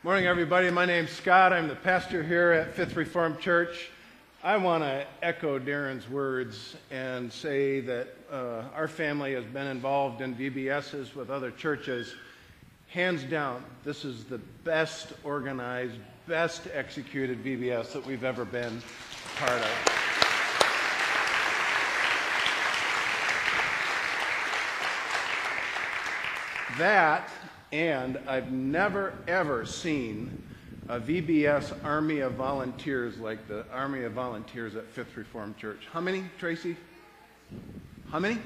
Morning, everybody. My name's Scott. I'm the pastor here at Fifth Reformed Church. I want to echo Darren's words and say that our family has been involved in VBSs with other churches. Hands down, this is the best organized, best executed VBS that we've ever been part of. That, and I've never, ever seen a VBS Army of Volunteers like the Army of Volunteers at Fifth Reformed Church. How many, Tracy? How many?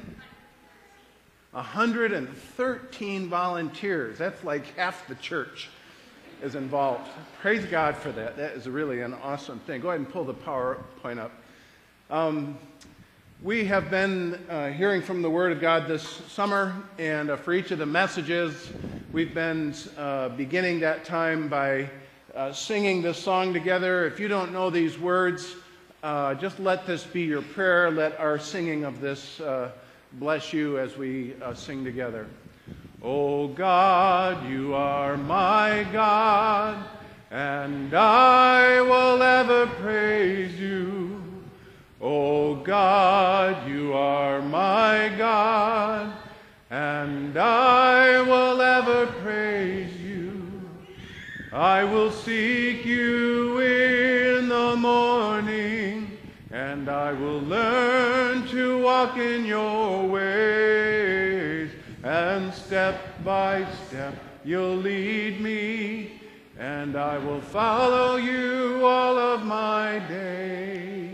113 volunteers. That's like half the church is involved. Praise God for that. That is really an awesome thing. Go ahead and pull the PowerPoint up. We have been hearing from the Word of God this summer, and for each of the messages, we've been beginning that time by singing this song together. If you don't know these words, just let this be your prayer. Let our singing of this bless you as we sing together. Oh God, you are my God, and I will ever praise you. Oh God, you are my God, and I will ever praise you. I will seek you in the morning, and I will learn to walk in your ways. And step by step you'll lead me, and I will follow you all of my days.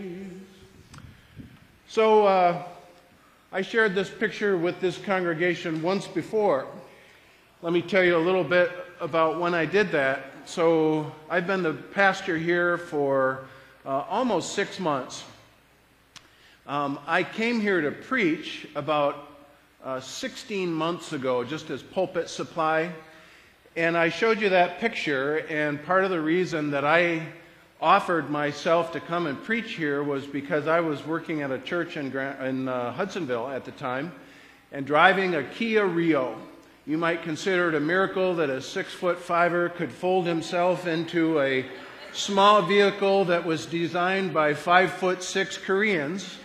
So I shared this picture with this congregation once before. Let me tell you a little bit about when I did that. So I've been the pastor here for almost 6 months. I came here to preach about 16 months ago, just as pulpit supply. And I showed you that picture, and part of the reason that I offered myself to come and preach here was because I was working at a church in Hudsonville at the time and driving a Kia Rio. You might consider it a miracle that a 6'5" could fold himself into a small vehicle that was designed by 5'6" Koreans.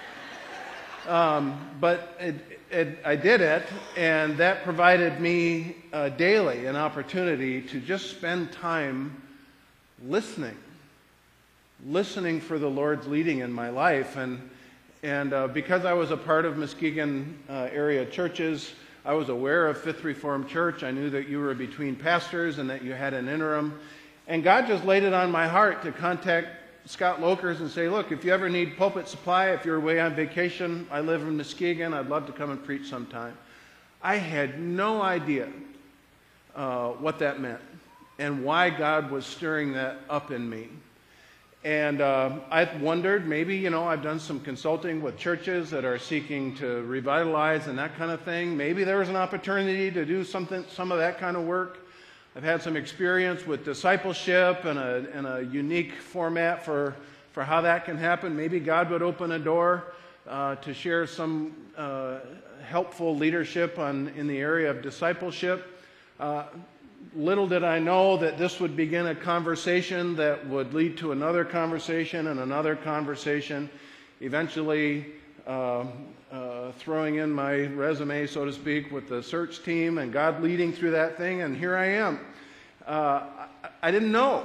But I did it, and that provided me daily an opportunity to just spend time listening for the Lord's leading in my life. And because I was a part of Muskegon area churches, I was aware of Fifth Reformed Church. I knew that you were between pastors and that you had an interim. And God just laid it on my heart to contact Scott Lokers and say, look, if you ever need pulpit supply, if you're away on vacation, I live in Muskegon, I'd love to come and preach sometime. I had no idea what that meant and why God was stirring that up in me. And I wondered, maybe, I've done some consulting with churches that are seeking to revitalize and that kind of thing. Maybe there was an opportunity to do some of that kind of work. I've had some experience with discipleship and a unique format for how that can happen. Maybe God would open a door to share some helpful leadership in the area of discipleship. Little did I know that this would begin a conversation that would lead to another conversation and another conversation, eventually throwing in my resume, so to speak, with the search team and God leading through that thing, and here I am. I didn't know.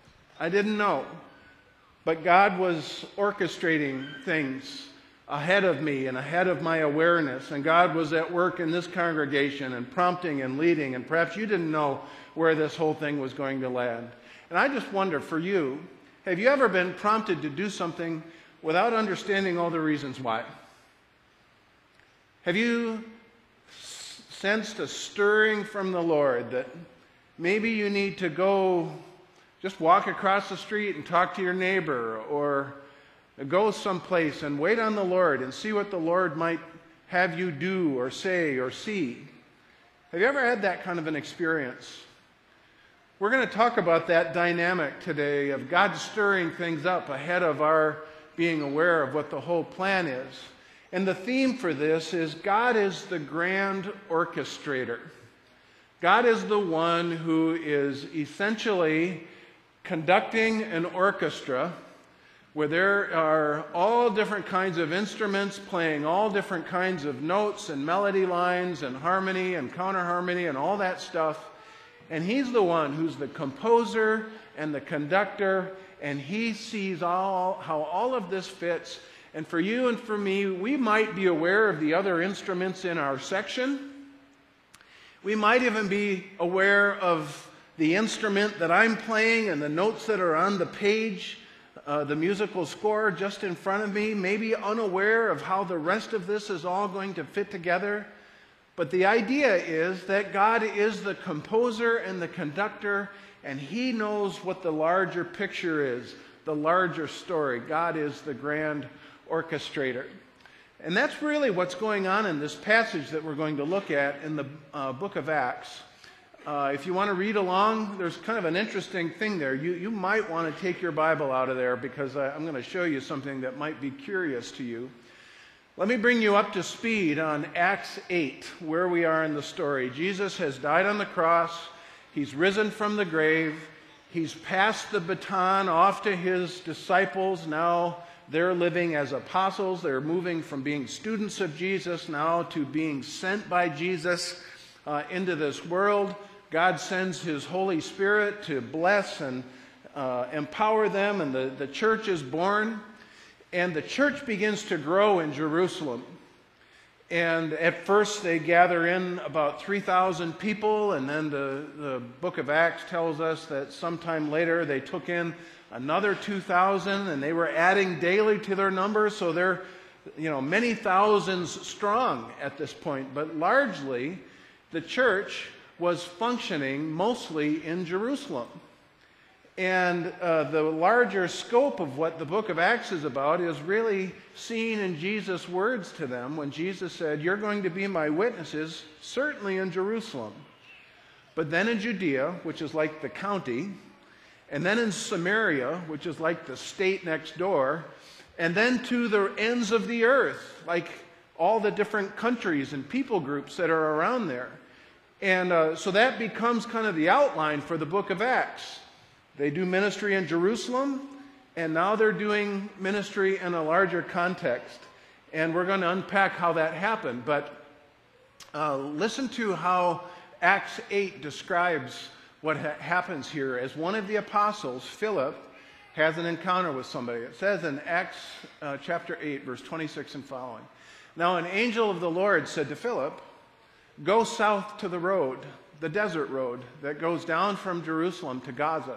But God was orchestrating things ahead of me and ahead of my awareness, and God was at work in this congregation and prompting and leading, and perhaps you didn't know where this whole thing was going to land. And I just wonder, for you, have you ever been prompted to do something without understanding all the reasons why? Have you sensed a stirring from the Lord that maybe you need to go just walk across the street and talk to your neighbor, or go someplace and wait on the Lord and see what the Lord might have you do or say or see? Have you ever had that kind of an experience? We're going to talk about that dynamic today of God stirring things up ahead of our being aware of what the whole plan is. And the theme for this is God is the grand orchestrator. God is the one who is essentially conducting an orchestra where there are all different kinds of instruments playing all different kinds of notes and melody lines and harmony and counterharmony and all that stuff. And he's the one who's the composer and the conductor, and he sees how all of this fits. And for you and for me, we might be aware of the other instruments in our section. We might even be aware of the instrument that I'm playing and the notes that are on the page, the musical score just in front of me, maybe unaware of how the rest of this is all going to fit together. But the idea is that God is the composer and the conductor, and he knows what the larger picture is, the larger story. God is the grand orchestrator. And that's really what's going on in this passage that we're going to look at in the book of Acts. If you want to read along, there's kind of an interesting thing there. You might want to take your Bible out of there, because I'm going to show you something that might be curious to you. Let me bring you up to speed on Acts 8, where we are in the story. Jesus has died on the cross. He's risen from the grave. He's passed the baton off to his disciples. Now they're living as apostles. They're moving from being students of Jesus now to being sent by Jesus into this world. God sends his Holy Spirit to bless and empower them, and the church is born. And the church begins to grow in Jerusalem. And at first they gather in about 3,000 people, and then the book of Acts tells us that sometime later they took in another 2,000, and they were adding daily to their numbers, so they're many thousands strong at this point. But largely, the church was functioning mostly in Jerusalem. And the larger scope of what the book of Acts is about is really seen in Jesus' words to them when Jesus said, "You're going to be my witnesses, certainly in Jerusalem, but then in Judea," which is like the county, and then in Samaria, which is like the state next door, and then to the ends of the earth, like all the different countries and people groups that are around there. And so that becomes kind of the outline for the book of Acts. They do ministry in Jerusalem, and now they're doing ministry in a larger context. And we're going to unpack how that happened. But listen to how Acts 8 describes what happens here. As one of the apostles, Philip, has an encounter with somebody. It says in Acts chapter 8, verse 26 and following, "Now an angel of the Lord said to Philip, 'Go south to the road, the desert road that goes down from Jerusalem to Gaza.'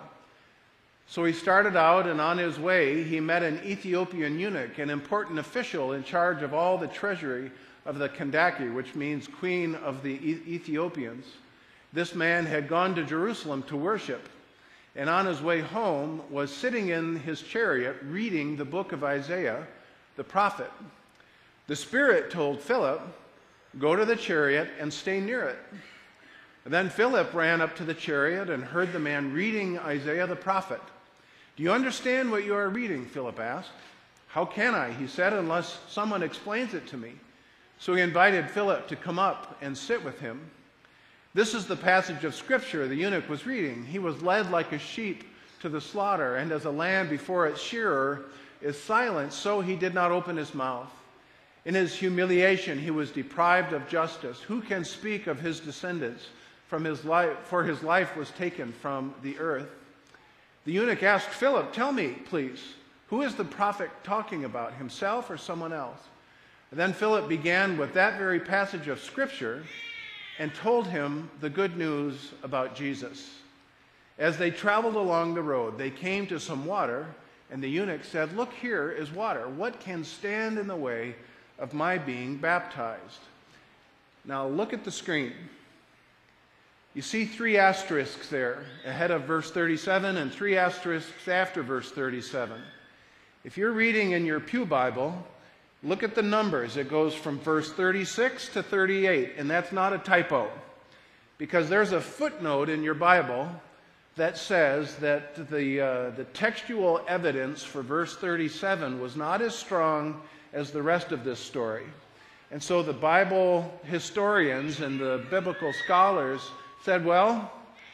So he started out, and on his way he met an Ethiopian eunuch, an important official in charge of all the treasury of the Kandake, which means queen of the Ethiopians. This man had gone to Jerusalem to worship, and on his way home was sitting in his chariot reading the book of Isaiah, the prophet. The Spirit told Philip, 'Go to the chariot and stay near it.' Then Philip ran up to the chariot and heard the man reading Isaiah the prophet. 'Do you understand what you are reading?' Philip asked. 'How can I,' he said, 'unless someone explains it to me?' So he invited Philip to come up and sit with him. This is the passage of Scripture the eunuch was reading. 'He was led like a sheep to the slaughter, and as a lamb before its shearer is silent, so he did not open his mouth. In his humiliation he was deprived of justice. Who can speak of his descendants? For his life was taken from the earth.' The eunuch asked Philip, 'Tell me, please, who is the prophet talking about, himself or someone else?' And then Philip began with that very passage of Scripture and told him the good news about Jesus. As they traveled along the road, they came to some water, and the eunuch said, 'Look, here is water. What can stand in the way of my being baptized?' Now look at the screen. You see 3 asterisks there ahead of verse 37 and 3 asterisks after verse 37. If you're reading in your Pew Bible, look at the numbers. It goes from verse 36 to 38, and that's not a typo, because there's a footnote in your Bible that says that the textual evidence for verse 37 was not as strong as the rest of this story. And so the Bible historians and the biblical scholars said, well,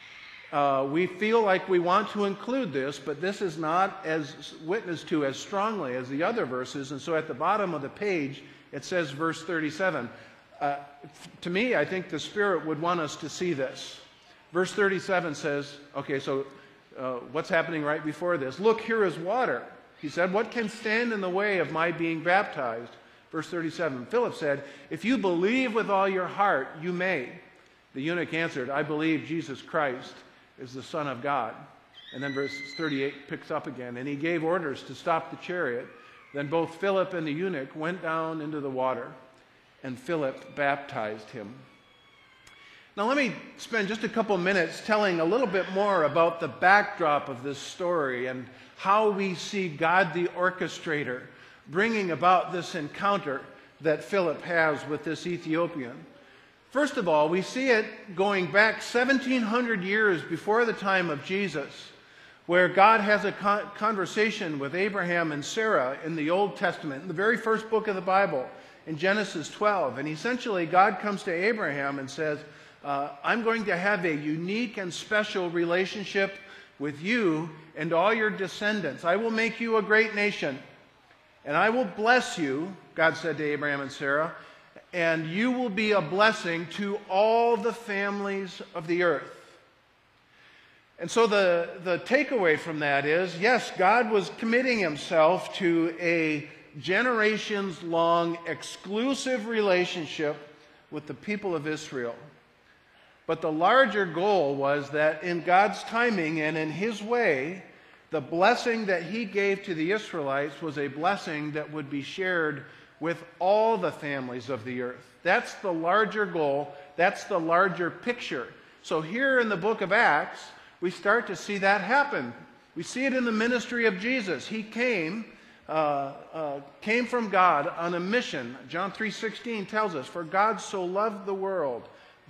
we feel like we want to include this, but this is not as witnessed to as strongly as the other verses. And so at the bottom of the page, it says verse 37. To me, I think the Spirit would want us to see this. Verse 37 says, okay, so what's happening right before this? Look, here is water. He said, what can stand in the way of my being baptized? Verse 37, Philip said, if you believe with all your heart, you may. The eunuch answered, I believe Jesus Christ is the Son of God. And then verse 38 picks up again. And he gave orders to stop the chariot. Then both Philip and the eunuch went down into the water, and Philip baptized him. Now let me spend just a couple minutes telling a little bit more about the backdrop of this story and how we see God the orchestrator bringing about this encounter that Philip has with this Ethiopian. First of all, we see it going back 1,700 years before the time of Jesus, where God has a conversation with Abraham and Sarah in the Old Testament, in the very first book of the Bible, in Genesis 12. And essentially, God comes to Abraham and says, I'm going to have a unique and special relationship with you and all your descendants. I will make you a great nation, and I will bless you, God said to Abraham and Sarah, and you will be a blessing to all the families of the earth. And so the takeaway from that is, yes, God was committing himself to a generations-long exclusive relationship with the people of Israel. But the larger goal was that in God's timing and in his way, the blessing that he gave to the Israelites was a blessing that would be shared with all the families of the earth. That's the larger goal. That's the larger picture. So here in the book of Acts, we start to see that happen. We see it in the ministry of Jesus. He came from God on a mission. John 3:16 tells us, for God so loved the world,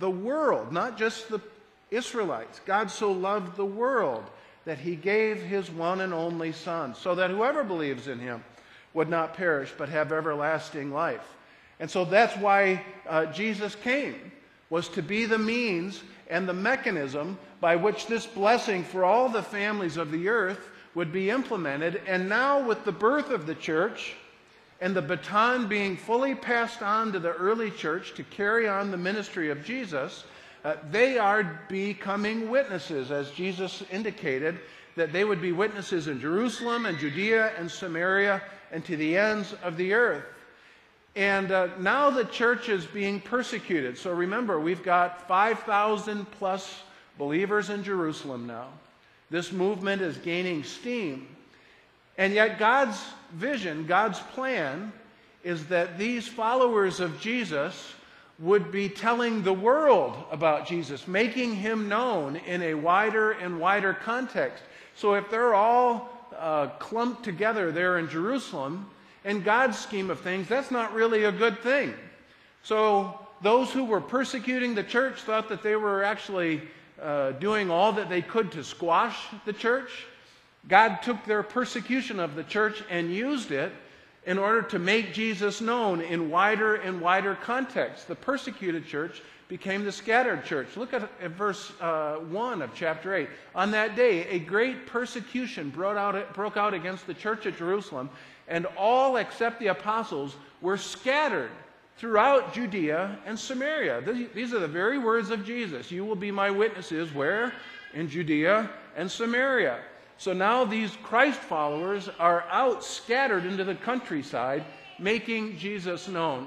not just the Israelites. God so loved the world that he gave his one and only Son, so that whoever believes in him would not perish but have everlasting life. And so that's why Jesus came, was to be the means and the mechanism by which this blessing for all the families of the earth would be implemented. And now with the birth of the church and the baton being fully passed on to the early church to carry on the ministry of Jesus, they are becoming witnesses, as Jesus indicated, that they would be witnesses in Jerusalem and Judea and Samaria and to the ends of the earth. And now the church is being persecuted. So remember, we've got 5,000 plus believers in Jerusalem now. This movement is gaining steam. And yet God's vision, God's plan, is that these followers of Jesus would be telling the world about Jesus, making him known in a wider and wider context. So if they're all clumped together there in Jerusalem, in God's scheme of things, that's not really a good thing. So those who were persecuting the church thought that they were actually doing all that they could to squash the church. God took their persecution of the church and used it in order to make Jesus known in wider and wider contexts. The persecuted church became the scattered church. Look at verse 1 of chapter 8. On that day, a great persecution broke out against the church at Jerusalem, and all except the apostles were scattered throughout Judea and Samaria. These are the very words of Jesus. You will be my witnesses, where? In Judea and Samaria. So now these Christ followers are out scattered into the countryside, making Jesus known.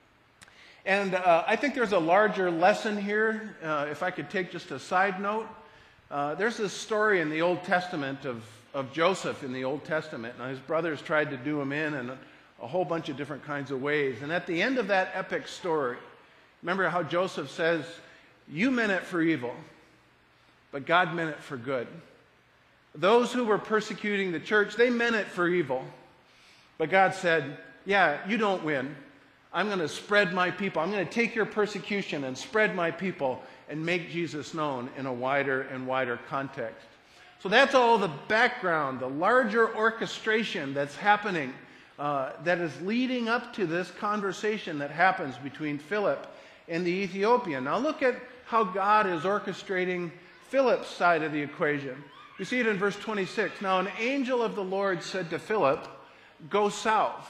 And I think there's a larger lesson here. If I could take just a side note. There's this story in the Old Testament of Joseph in the Old Testament. Now, his brothers tried to do him in a whole bunch of different kinds of ways. And at the end of that epic story, remember how Joseph says, you meant it for evil, but God meant it for good. Those who were persecuting the church, they meant it for evil. But God said, yeah, you don't win. I'm going to spread my people. I'm going to take your persecution and spread my people and make Jesus known in a wider and wider context. So that's all the background, the larger orchestration that's happening, that is leading up to this conversation that happens between Philip and the Ethiopian. Now look at how God is orchestrating Philip's side of the equation. We see it in verse 26. Now an angel of the Lord said to Philip, "Go south."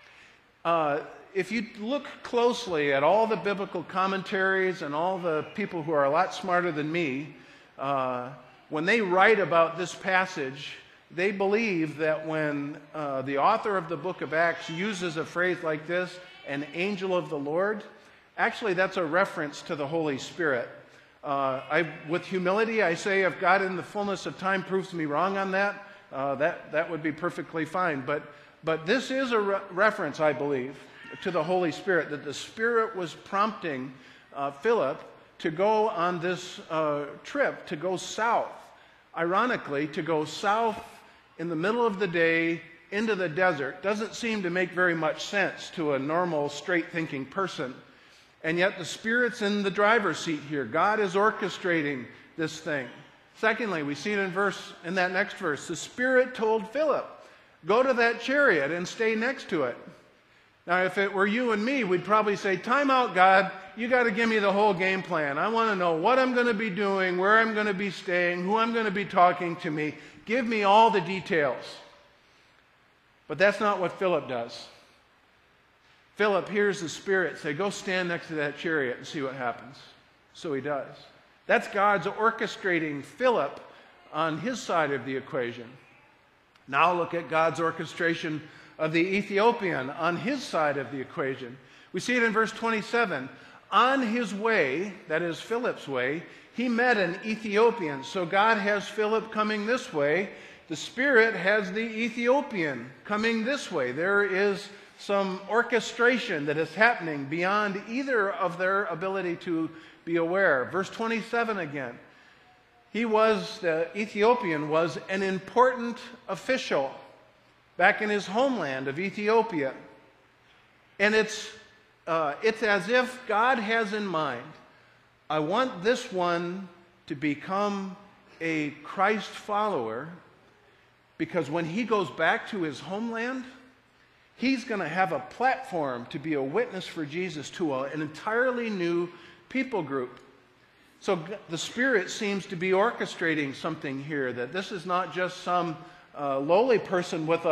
If you look closely at all the biblical commentaries and all the people who are a lot smarter than me, when they write about this passage, they believe that when the author of the book of Acts uses a phrase like this, an angel of the Lord, actually that's a reference to the Holy Spirit. With humility, I say if God in the fullness of time proves me wrong on that, that would be perfectly fine. But this is a reference, I believe, to the Holy Spirit, that the Spirit was prompting Philip to go on this trip, to go south. Ironically, to go south in the middle of the day into the desert doesn't seem to make very much sense to a normal, straight-thinking person. And yet the Spirit's in the driver's seat here. God is orchestrating this thing. Secondly, we see it in that next verse. The Spirit told Philip, "Go to that chariot and stay next to it." Now, if it were you and me, we'd probably say, "Time out, God. You got to give me the whole game plan. I want to know what I'm going to be doing, where I'm going to be staying, who I'm going to be talking to me. Give me all the details." But that's not what Philip does. Philip hears the Spirit say, "Go stand next to that chariot and see what happens." So he does. That's God's orchestrating Philip on his side of the equation. Now look at God's orchestration of the Ethiopian on his side of the equation. We see it in verse 27. On his way, that is Philip's way, he met an Ethiopian. So God has Philip coming this way. The Spirit has the Ethiopian coming this way. There is some orchestration that is happening beyond either of their ability to be aware. Verse 27 again. The Ethiopian was an important official back in his homeland of Ethiopia. And it's as if God has in mind, I want this one to become a Christ follower, because when he goes back to his homeland, he's going to have a platform to be a witness for Jesus to an entirely new people group. So the Spirit seems to be orchestrating something here, that this is not just some lowly person with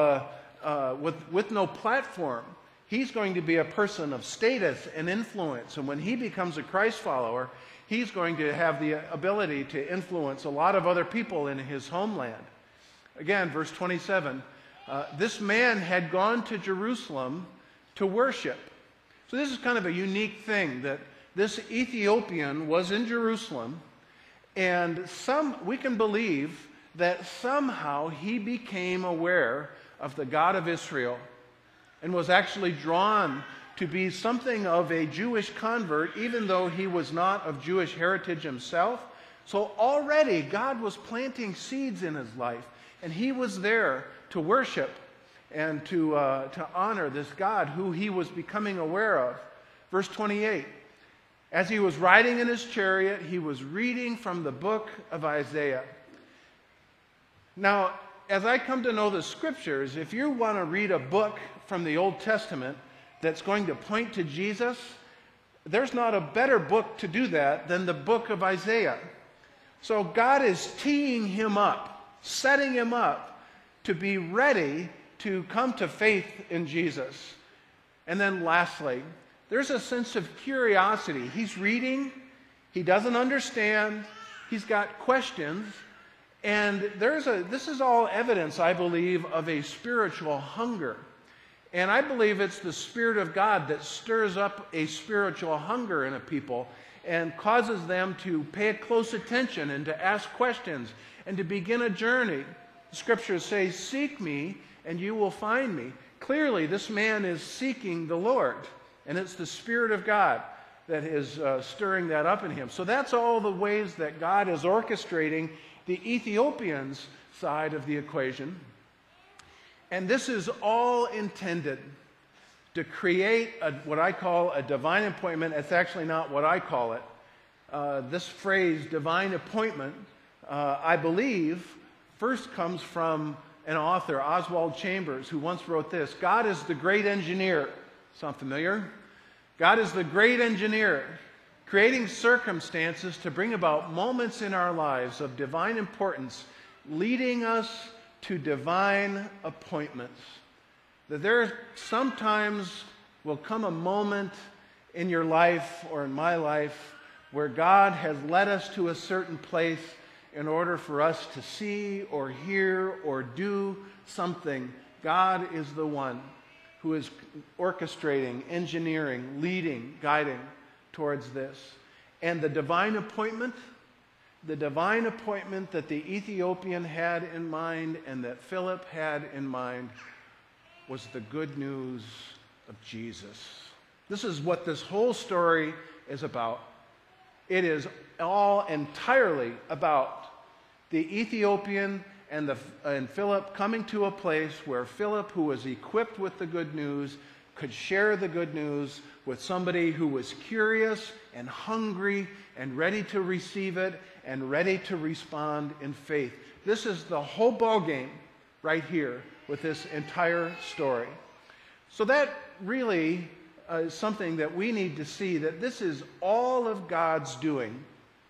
no platform. He's going to be a person of status and influence. And when he becomes a Christ follower, he's going to have the ability to influence a lot of other people in his homeland. Again, verse 27, this man had gone to Jerusalem to worship. So this is kind of a unique thing, that this Ethiopian was in Jerusalem, and we can believe that somehow he became aware of the God of Israel and was actually drawn to be something of a Jewish convert, even though he was not of Jewish heritage himself. So already God was planting seeds in his life, and he was there to worship and to honor this God who he was becoming aware of. Verse 28, as he was riding in his chariot, he was reading from the book of Isaiah. Now, as I come to know the Scriptures, if you want to read a book from the Old Testament that's going to point to Jesus, there's not a better book to do that than the book of Isaiah. So God is teeing him up, setting him up to be ready to come to faith in Jesus. And then lastly, there's a sense of curiosity. He's reading, he doesn't understand, he's got questions, and this is all evidence, I believe, of a spiritual hunger. And I believe it's the Spirit of God that stirs up a spiritual hunger in a people and causes them to pay close attention and to ask questions and to begin a journey. The Scriptures say, "Seek me and you will find me." Clearly, this man is seeking the Lord, and it's the Spirit of God that is stirring that up in him. So that's all the ways that God is orchestrating the Ethiopian's side of the equation. And this is all intended to create what I call a divine appointment. It's actually not what I call it. This phrase, divine appointment, I believe, first comes from an author, Oswald Chambers, who once wrote this: God is the great engineer. Sound familiar? God is the great engineer. creating circumstances to bring about moments in our lives of divine importance, leading us to divine appointments. That there sometimes will come a moment in your life or in my life where God has led us to a certain place in order for us to see or hear or do something. God is the one who is orchestrating, engineering, leading, guiding towards this. And the divine appointment that the Ethiopian had in mind and that Philip had in mind was the good news of Jesus. This is what this whole story is about. It is all entirely about the Ethiopian and Philip coming to a place where Philip, who was equipped with the good news, could share the good news with somebody who was curious and hungry and ready to receive it and ready to respond in faith. This is the whole ballgame right here with this entire story. So that really is something that we need to see, that this is all of God's doing.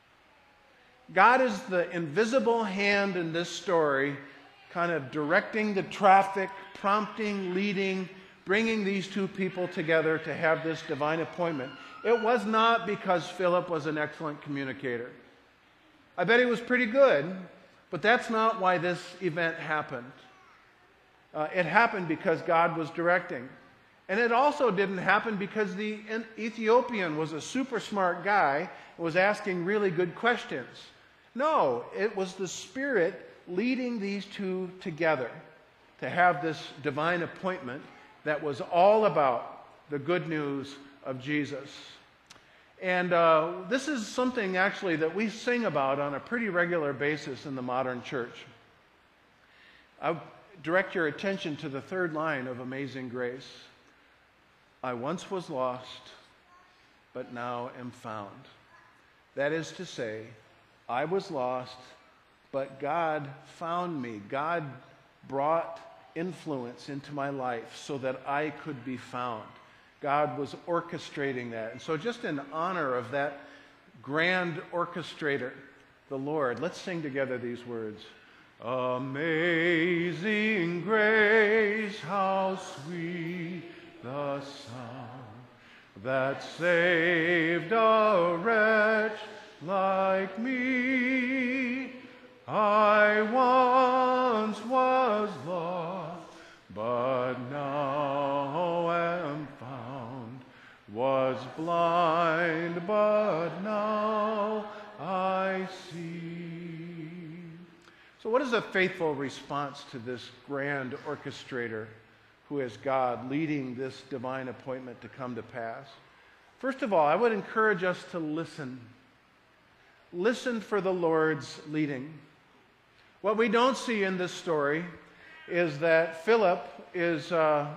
God is the invisible hand in this story, kind of directing the traffic, prompting, leading, bringing these two people together to have this divine appointment. It was not because Philip was an excellent communicator. I bet he was pretty good, but that's not why this event happened. It happened because God was directing. And it also didn't happen because the Ethiopian was a super smart guy and was asking really good questions. No, it was the Spirit leading these two together to have this divine appointment that was all about the good news of Jesus. And this is something actually that we sing about on a pretty regular basis in the modern church. I direct your attention to the third line of Amazing Grace. I once was lost, but now am found. That is to say, I was lost, but God found me. God brought influence into my life so that I could be found. God was orchestrating that. And so just in honor of that grand orchestrator, the Lord, let's sing together these words. Amazing grace, how sweet the sound that saved a wretch like me. I once was lost, but now am found. Was blind, but now I see. So what is a faithful response to this grand orchestrator who is God leading this divine appointment to come to pass? First of all, I would encourage us to listen. Listen for the Lord's leading. What we don't see in this story is that Philip is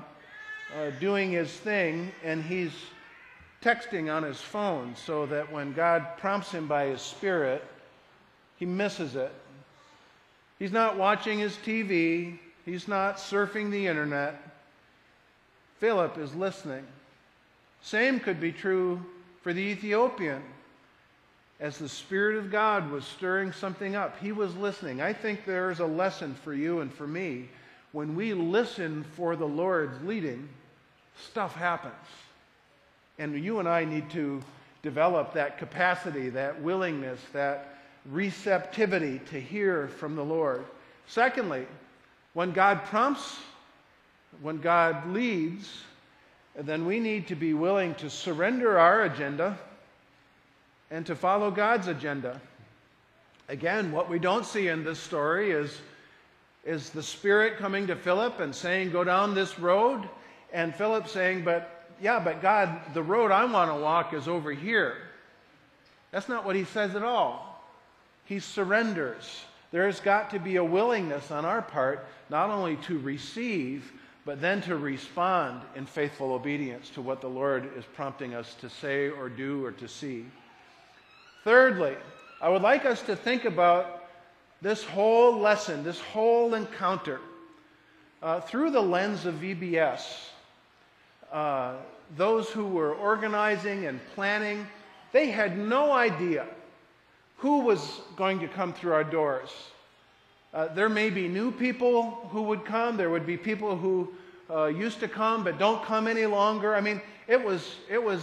doing his thing and he's texting on his phone so that when God prompts him by his Spirit, he misses it. He's not watching his TV. He's not surfing the internet. Philip is listening. Same could be true for the Ethiopian. As the Spirit of God was stirring something up, he was listening. I think there is a lesson for you and for me. When we listen for the Lord's leading, stuff happens. And you and I need to develop that capacity, that willingness, that receptivity to hear from the Lord. Secondly, when God prompts, when God leads, then we need to be willing to surrender our agenda and to follow God's agenda. Again, what we don't see in this story is the Spirit coming to Philip and saying, go down this road, and Philip saying, but God, the road I want to walk is over here. That's not what he says at all. He surrenders. There's got to be a willingness on our part, not only to receive, but then to respond in faithful obedience to what the Lord is prompting us to say or do or to see. Thirdly, I would like us to think about this whole lesson, this whole encounter, through the lens of VBS. Those who were organizing and planning They had no idea who was going to come through our doors. There may be new people who would come. There would be people who used to come but don't come any longer. I mean, it was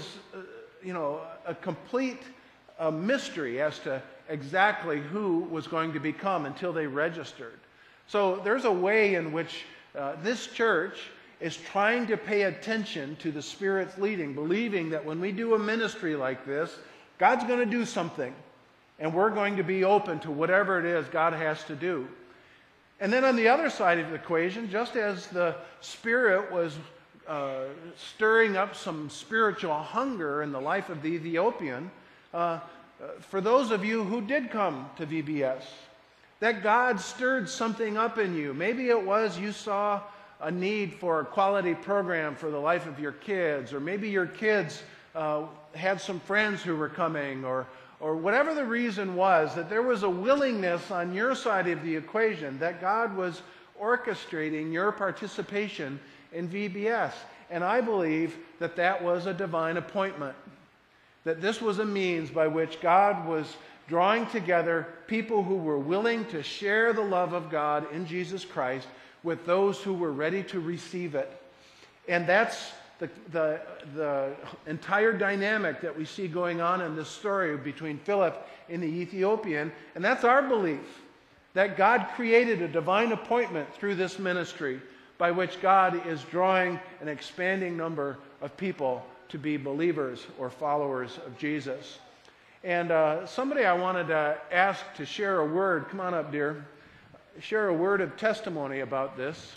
a complete mystery as to exactly who was going to become until they registered. So there's a way in which this church is trying to pay attention to the Spirit's leading, believing that when we do a ministry like this, God's going to do something, and we're going to be open to whatever it is God has to do. And then on the other side of the equation, just as the Spirit was stirring up some spiritual hunger in the life of the Ethiopian, for those of you who did come to VBS, that God stirred something up in you. Maybe it was you saw a need for a quality program for the life of your kids, or maybe your kids had some friends who were coming, or whatever the reason was, that there was a willingness on your side of the equation that God was orchestrating your participation in VBS. And I believe that that was a divine appointment, that this was a means by which God was drawing together people who were willing to share the love of God in Jesus Christ with those who were ready to receive it. And that's the entire dynamic that we see going on in this story between Philip and the Ethiopian. And that's our belief, that God created a divine appointment through this ministry by which God is drawing an expanding number of people to be believers or followers of Jesus. And somebody I wanted to ask to share a word, come on up, dear, share a word of testimony about this,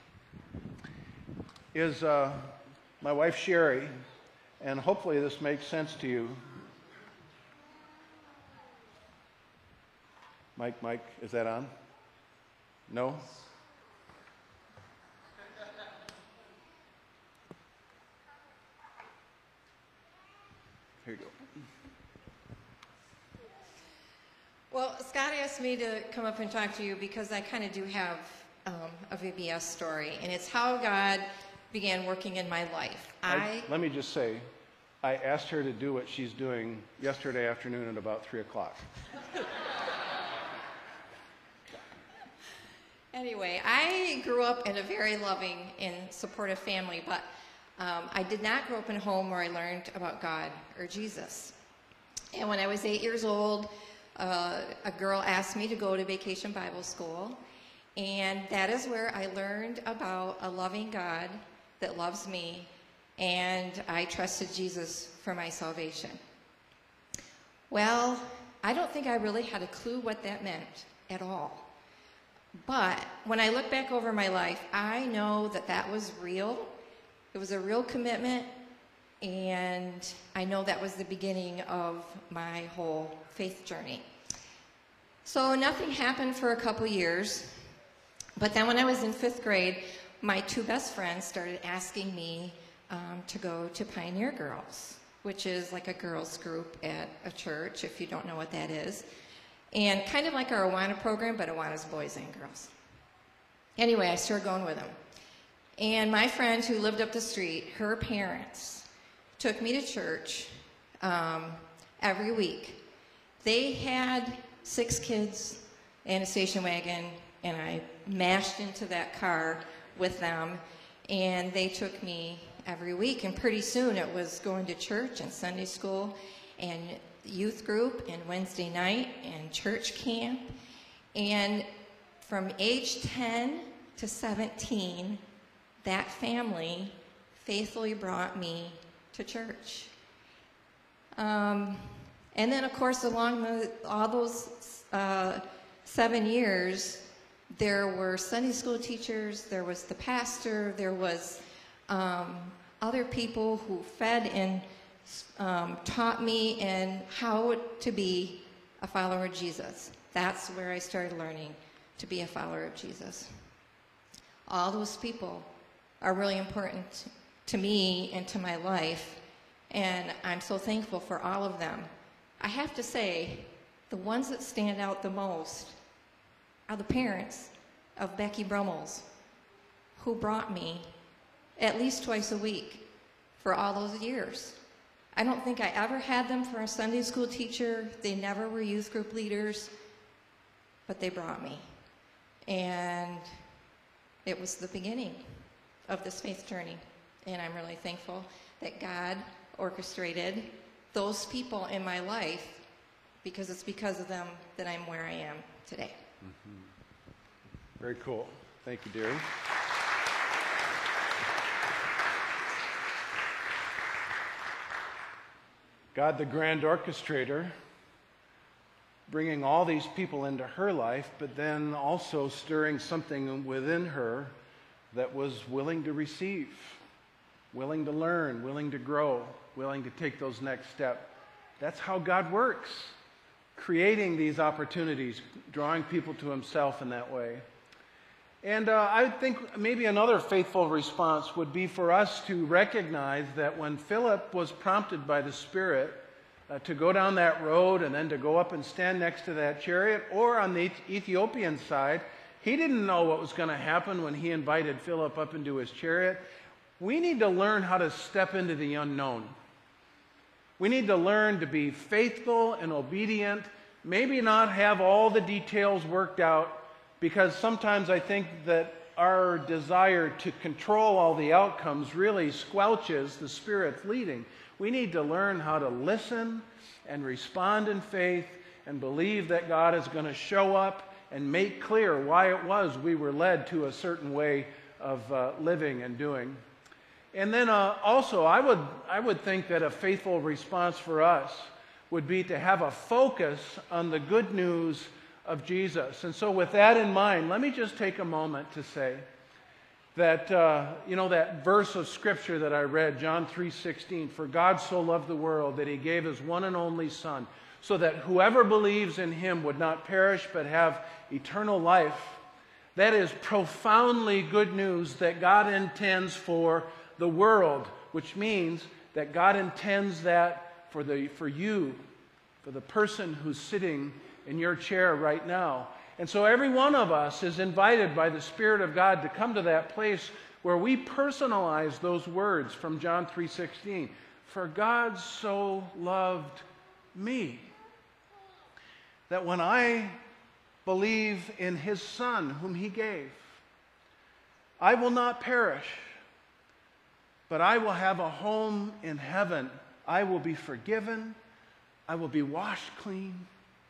is my wife Sherry, and hopefully this makes sense to you. Mike, is that on? No? Here you go. Well, Scott asked me to come up and talk to you because I kind of do have a VBS story, and it's how God began working in my life. Let me just say, I asked her to do what she's doing yesterday afternoon at about 3 o'clock. Anyway, I grew up in a very loving and supportive family, but I did not grow up in a home where I learned about God or Jesus. And when I was 8 years old, a girl asked me to go to Vacation Bible School, and that is where I learned about a loving God that loves me, and I trusted Jesus for my salvation. Well, I don't think I really had a clue what that meant at all. But when I look back over my life, I know that that was real. It was a real commitment, and I know that was the beginning of my whole faith journey. So nothing happened for a couple years, but then when I was in 5th grade, my 2 best friends started asking me to go to Pioneer Girls, which is like a girls group at a church, if you don't know what that is. And kind of like our Awana program, but Awana's boys and girls. Anyway, I started going with them. And my friend who lived up the street, her parents took me to church every week. They had 6 kids and a station wagon, and I mashed into that car with them, and they took me every week. And pretty soon it was going to church and Sunday school and youth group and Wednesday night and church camp. And from age 10 to 17, that family faithfully brought me to church. And then, of course, along all those 7 years, there were Sunday school teachers, there was the pastor, there was other people who fed and taught me in how to be a follower of Jesus. That's where I started learning to be a follower of Jesus. All those people are really important to me and to my life, and I'm so thankful for all of them. I have to say, the ones that stand out the most are the parents of Becky Brummels, who brought me at least twice a week for all those years. I don't think I ever had them for a Sunday school teacher. They never were youth group leaders, but they brought me. And it was the beginning of this faith journey. And I'm really thankful that God orchestrated those people in my life, because it's because of them that I'm where I am today. Mm-hmm. Very cool. Thank you, dearie. God, the grand orchestrator, bringing all these people into her life, but then also stirring something within her that was willing to receive, willing to learn, willing to grow, willing to take those next steps. That's how God works, creating these opportunities, drawing people to himself in that way. And I think maybe another faithful response would be for us to recognize that when Philip was prompted by the Spirit to go down that road and then to go up and stand next to that chariot, or on the Ethiopian side, he didn't know what was going to happen when he invited Philip up into his chariot. We need to learn how to step into the unknown. We need to learn to be faithful and obedient, maybe not have all the details worked out, because sometimes I think that our desire to control all the outcomes really squelches the Spirit's leading. We need to learn how to listen and respond in faith and believe that God is going to show up and make clear why it was we were led to a certain way of living and doing. And then also, I would think that a faithful response for us would be to have a focus on the good news of Jesus. And so with that in mind, let me just take a moment to say that, that verse of Scripture that I read, John 3:16, "For God so loved the world that he gave his one and only Son, so that whoever believes in him would not perish but have eternal life." That is profoundly good news that God intends for the world, which means that God intends that for you, for the person who's sitting in your chair right now. And so every one of us is invited by the Spirit of God to come to that place where we personalize those words from John 3:16. For God so loved me, that when I believe in his Son whom he gave, I will not perish, but I will have a home in heaven. I will be forgiven. I will be washed clean.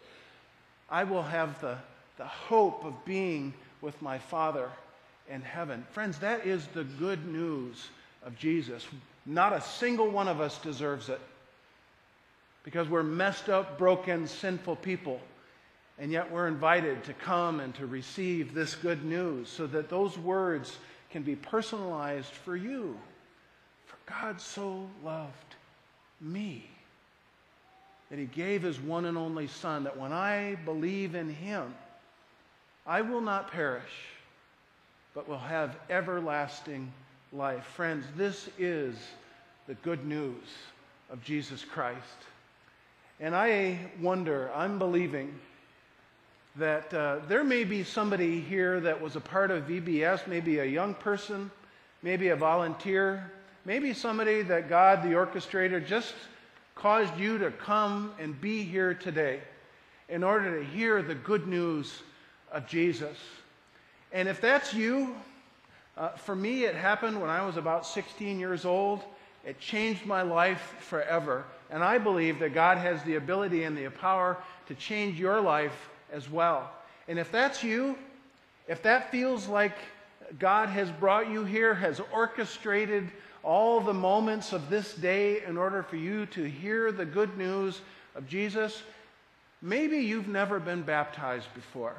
I will have the hope of being with my Father in heaven. Friends, that is the good news of Jesus. Not a single one of us deserves it, because we're messed up, broken, sinful people. And yet we're invited to come and to receive this good news so that those words can be personalized for you. For God so loved me, that he gave his one and only Son, that when I believe in him, I will not perish, but will have everlasting life. Friends, this is the good news of Jesus Christ. And I wonder, I'm believing that there may be somebody here that was a part of VBS, maybe a young person, maybe a volunteer, maybe somebody that God, the orchestrator, just caused you to come and be here today in order to hear the good news of Jesus. And if that's you, for me it happened when I was about 16 years old. It changed my life forever. And I believe that God has the ability and the power to change your life as well. And if that's you, if that feels like God has brought you here, has orchestrated all the moments of this day in order for you to hear the good news of Jesus, maybe you've never been baptized before.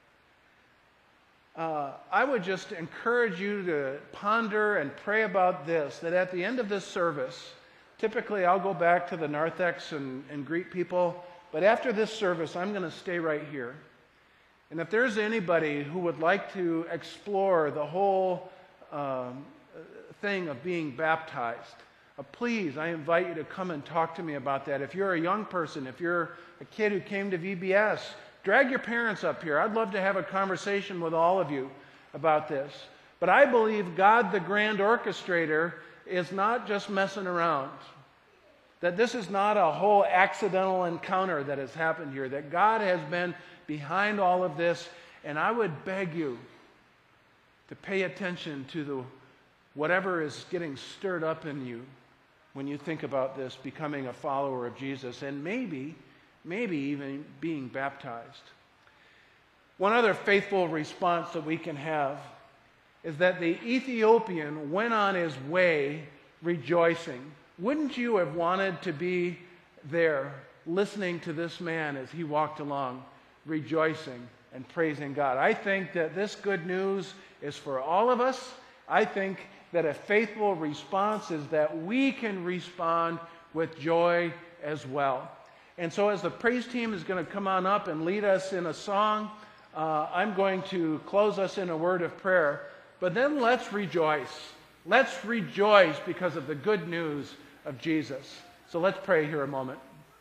I would just encourage you to ponder and pray about this, that at the end of this service, typically I'll go back to the narthex and greet people, but after this service, I'm going to stay right here. And if there's anybody who would like to explore the whole thing of being baptized, please, I invite you to come and talk to me about that. If you're a young person, if you're a kid who came to VBS, drag your parents up here. I'd love to have a conversation with all of you about this. But I believe God, the grand orchestrator, is not just messing around. That this is not a whole accidental encounter that has happened here, that God has been behind all of this. And I would beg you to pay attention to whatever is getting stirred up in you when you think about this, becoming a follower of Jesus, and maybe even being baptized. One other faithful response that we can have is that the Ethiopian went on his way rejoicing. Wouldn't you have wanted to be there listening to this man as he walked along, rejoicing and praising God? I think that this good news is for all of us. I think that a faithful response is that we can respond with joy as well. And so as the praise team is going to come on up and lead us in a song, I'm going to close us in a word of prayer. But then let's rejoice. Let's rejoice because of the good news of Jesus. So let's pray here a moment.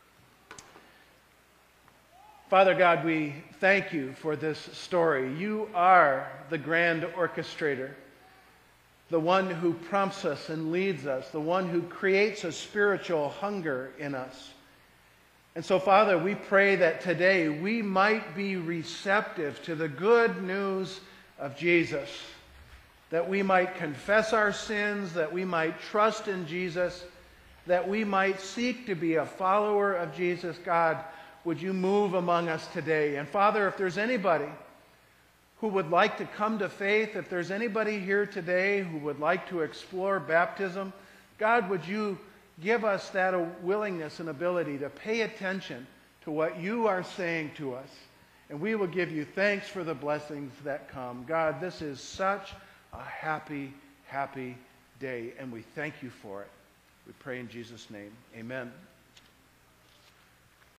Father God, we thank you for this story. You are the grand orchestrator, the one who prompts us and leads us, the one who creates a spiritual hunger in us. And so, Father, we pray that today we might be receptive to the good news of Jesus, that we might confess our sins, that we might trust in Jesus, that we might seek to be a follower of Jesus. God, would you move among us today? And Father, if there's anybody who would like to come to faith, if there's anybody here today who would like to explore baptism, God, would you give us that willingness and ability to pay attention to what you are saying to us. And we will give you thanks for the blessings that come. God, this is such a happy, happy day, and we thank you for it. We pray in Jesus' name. Amen.